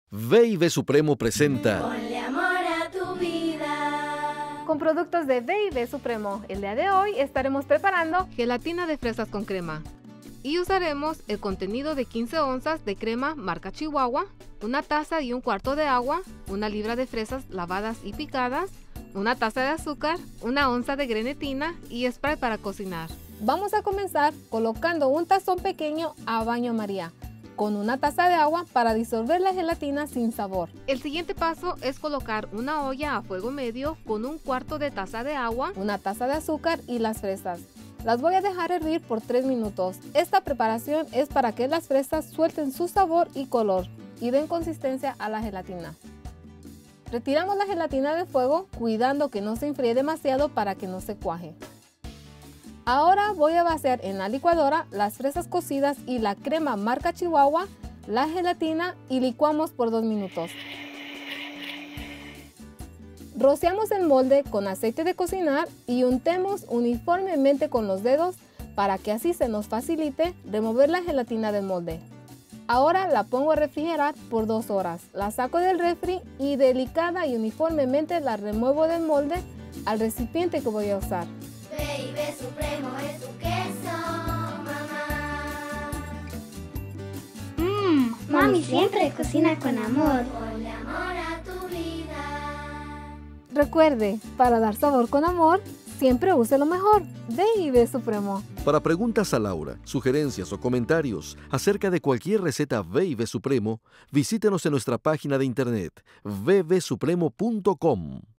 V&V Supremo presenta Ponle amor a tu vida. Con productos de V&V Supremo, el día de hoy estaremos preparando gelatina de fresas con crema y usaremos el contenido de 15 onzas de crema marca Chihuahua, una taza y un cuarto de agua, una libra de fresas lavadas y picadas, una taza de azúcar, una onza de grenetina y spray para cocinar. Vamos a comenzar colocando un tazón pequeño a baño María con una taza de agua para disolver la gelatina sin sabor. El siguiente paso es colocar una olla a fuego medio con un cuarto de taza de agua, una taza de azúcar y las fresas. Las voy a dejar hervir por 3 minutos. Esta preparación es para que las fresas suelten su sabor y color y den consistencia a la gelatina. Retiramos la gelatina del fuego cuidando que no se enfríe demasiado para que no se cuaje. Ahora voy a vaciar en la licuadora las fresas cocidas y la crema marca Chihuahua, la gelatina y licuamos por 2 minutos. Rociamos el molde con aceite de cocinar y untemos uniformemente con los dedos para que así se nos facilite remover la gelatina del molde. Ahora la pongo a refrigerar por 2 horas. La saco del refri y delicada y uniformemente la remuevo del molde al recipiente que voy a usar. V&V Supremo es tu queso, mamá. Mami siempre cocina con amor. Ponle amor a tu vida. Recuerde, para dar sabor con amor, siempre use lo mejor. V&V Supremo. Para preguntas a Laura, sugerencias o comentarios acerca de cualquier receta V&V Supremo, visítenos en nuestra página de internet vvsupremo.com.